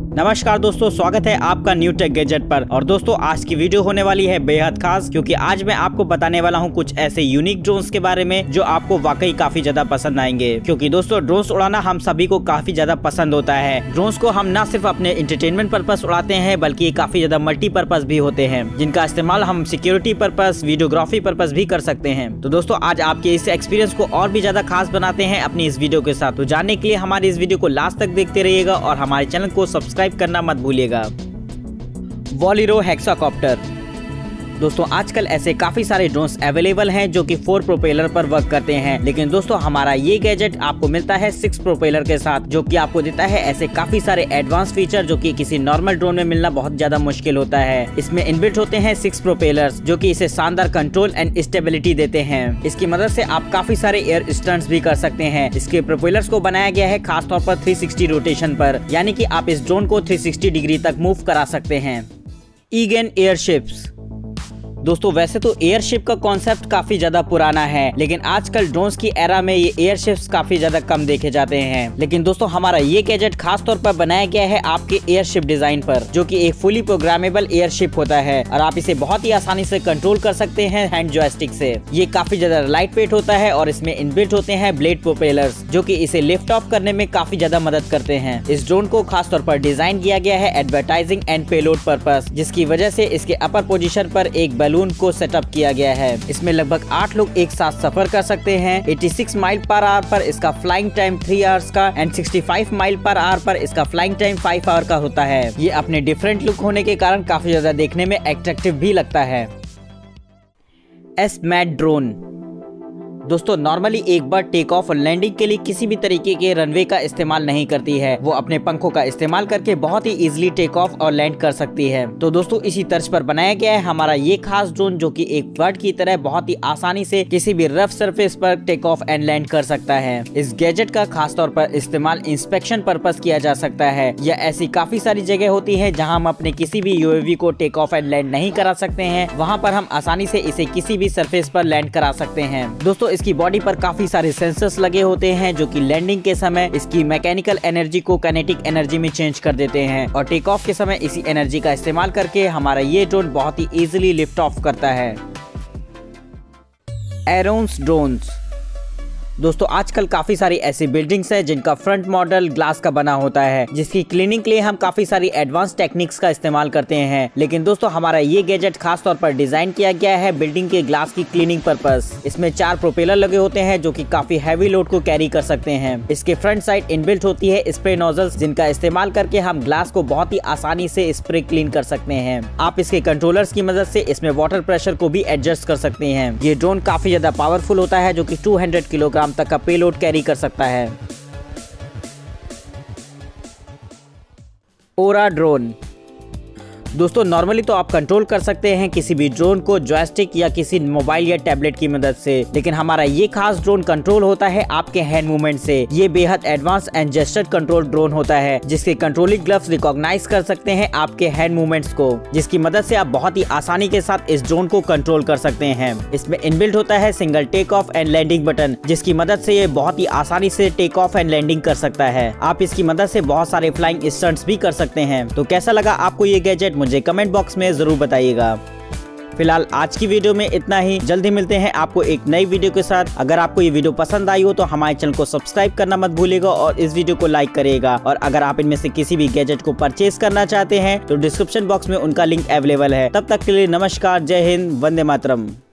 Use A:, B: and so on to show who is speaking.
A: नमस्कार दोस्तों, स्वागत है आपका न्यू टेक गैजेट पर। और दोस्तों आज की वीडियो होने वाली है बेहद खास, क्योंकि आज मैं आपको बताने वाला हूं कुछ ऐसे यूनिक ड्रोन्स के बारे में जो आपको वाकई काफी ज्यादा पसंद आएंगे। क्योंकि दोस्तों ड्रोन्स उड़ाना हम सभी को काफी ज्यादा पसंद होता है। ड्रोन्स को हम न सिर्फ अपने एंटरटेनमेंट पर्पस उड़ाते हैं, बल्कि ये काफी ज्यादा मल्टीपर्पज भी होते हैं, जिनका इस्तेमाल हम सिक्योरिटी पर्पस, वीडियोग्राफी पर्पस भी कर सकते हैं। तो दोस्तों आज आपके इस एक्सपीरियंस को और भी ज्यादा खास बनाते हैं अपनी इस वीडियो के साथ। तो जानने के लिए हमारी इस वीडियो को लास्ट तक देखते रहिएगा और हमारे चैनल को सब्सक्राइब करना मत भूलिएगा। Volero hexacopter. दोस्तों आजकल ऐसे काफी सारे ड्रोन्स अवेलेबल हैं जो कि 4 प्रोपेलर पर वर्क करते हैं, लेकिन दोस्तों हमारा ये गैजेट आपको मिलता है 6 प्रोपेलर के साथ, जो कि आपको देता है ऐसे काफी सारे एडवांस फीचर जो कि किसी नॉर्मल ड्रोन में मिलना बहुत ज्यादा मुश्किल होता है। इसमें इनबिल्ट होते हैं 6 प्रोपेलर्स जो कि इसे शानदार कंट्रोल एंड स्टेबिलिटी देते हैं। इसकी मदद से आप काफी सारे एयर स्टंट्स भी कर सकते हैं। इसके प्रोपेलर्स को बनाया गया है खास तौर पर 360 रोटेशन पर, यानी कि आप इस ड्रोन को 360 डिग्री तक मूव करा सकते हैं। Egan airships. दोस्तों वैसे तो एयरशिप का कॉन्सेप्ट काफी ज्यादा पुराना है, लेकिन आजकल ड्रोन्स की एरा में ये एयरशिप्स काफी ज्यादा कम देखे जाते हैं। लेकिन दोस्तों हमारा ये गैजेट खास तौर पर बनाया गया है आपके एयरशिप डिजाइन पर, जो कि एक फुली प्रोग्रामेबल एयरशिप होता है और आप इसे बहुत ही आसानी से कंट्रोल कर सकते हैं हैंड जॉयस्टिक से। ये काफी ज्यादा लाइट वेट होता है और इसमें इनबिल्ट होते हैं ब्लेड प्रोपेलर्स जो कि इसे लिफ्ट ऑफ करने में काफी ज्यादा मदद करते हैं। इस ड्रोन को खास तौर पर डिजाइन किया गया है एडवर्टाइजिंग एंड पेलोड पर्पस, जिसकी वजह से इसके अपर पोजीशन पर एक बैलून को सेटअप किया गया है। इसमें लगभग 8 लोग एक साथ सफर कर सकते हैं। 86 माइल पर आवर पर इसका फ्लाइंग टाइम 3 आवर्स का एंड 65 माइल पर आवर पर इसका फ्लाइंग टाइम 5 आवर का होता है। ये अपने डिफरेंट लुक होने के कारण काफी ज्यादा देखने में अट्रैक्टिव भी लगता है। एसमैट ड्रोन। दोस्तों नॉर्मली एक बार टेक ऑफ और लैंडिंग के लिए किसी भी तरीके के रनवे का इस्तेमाल नहीं करती है। वो अपने पंखों का इस्तेमाल करके बहुत ही इजीली टेक ऑफ और लैंड कर सकती है। तो दोस्तों इसी तर्ज पर बनाया गया है हमारा ये खास ड्रोन, जो कि एक बर्ड की तरह बहुत ही आसानी से किसी भी रफ सरफेस पर टेक ऑफ एंड लैंड कर सकता है। इस गैजेट का खास तौर पर इस्तेमाल इंस्पेक्शन पर्पस किया जा सकता है, या ऐसी काफी सारी जगह होती है जहाँ हम अपने किसी भी यूएवी को टेक ऑफ एंड लैंड नहीं करा सकते हैं, वहाँ पर हम आसानी से इसे किसी भी सरफेस पर लैंड करा सकते हैं। दोस्तों इसकी बॉडी पर काफी सारे सेंसर्स लगे होते हैं जो कि लैंडिंग के समय इसकी मैकेनिकल एनर्जी को काइनेटिक एनर्जी में चेंज कर देते हैं और टेक ऑफ के समय इसी एनर्जी का इस्तेमाल करके हमारा ये ड्रोन बहुत ही इजीली लिफ्ट ऑफ करता है। Aerones drones. दोस्तों आजकल काफी सारी ऐसी बिल्डिंग्स है जिनका फ्रंट मॉडल ग्लास का बना होता है, जिसकी क्लीनिंग के लिए हम काफी सारी एडवांस टेक्निक्स का इस्तेमाल करते हैं। लेकिन दोस्तों हमारा ये गैजेट खास तौर पर डिजाइन किया गया है बिल्डिंग के ग्लास की क्लीनिंग पर्पस। इसमें 4 प्रोपेलर लगे होते हैं जो कि काफी हैवी लोड को कैरी कर सकते हैं। इसके फ्रंट साइड इनबिल्ट होती है स्प्रे नोजल्स, जिनका इस्तेमाल करके हम ग्लास को बहुत ही आसानी से स्प्रे क्लीन कर सकते हैं। आप इसके कंट्रोलर्स की मदद से इसमें वाटर प्रेशर को भी एडजस्ट कर सकते हैं। ये ड्रोन काफी ज्यादा पावरफुल होता है, जो कि 200 किलोग्राम तक का पेलोड कैरी कर सकता है। ओरा ड्रोन। दोस्तों नॉर्मली तो आप कंट्रोल कर सकते हैं किसी भी ड्रोन को जॉयस्टिक या किसी मोबाइल या टैबलेट की मदद से, लेकिन हमारा ये खास ड्रोन कंट्रोल होता है आपके हैंड मूवमेंट से। ये बेहद advance and gesture control drone होता है, जिसके कंट्रोलिंग ग्लव्स रिकॉग्नाइज कर सकते हैं आपके हैंड मूवमेंट्स को, जिसकी मदद से आप बहुत ही आसानी के साथ इस ड्रोन को कंट्रोल कर सकते हैं। इसमें इनबिल्ट होता है single take off and landing button, जिसकी मदद से ये बहुत ही आसानी से टेक ऑफ एंड लैंडिंग कर सकता है। आप इसकी मदद से बहुत सारे फ्लाइंग स्टंट्स भी कर सकते हैं। तो कैसा लगा आपको ये गैजेट, मुझे कमेंट बॉक्स में जरूर बताइएगा। फिलहाल आज की वीडियो में इतना ही। जल्दी मिलते हैं आपको एक नई वीडियो के साथ। अगर आपको ये वीडियो पसंद आई हो तो हमारे चैनल को सब्सक्राइब करना मत भूलिएगा और इस वीडियो को लाइक करिएगा। और अगर आप इनमें से किसी भी गैजेट को परचेज करना चाहते हैं तो डिस्क्रिप्शन बॉक्स में उनका लिंक अवेलेबल है। तब तक के लिए नमस्कार, जय हिंद, वंदे मातरम।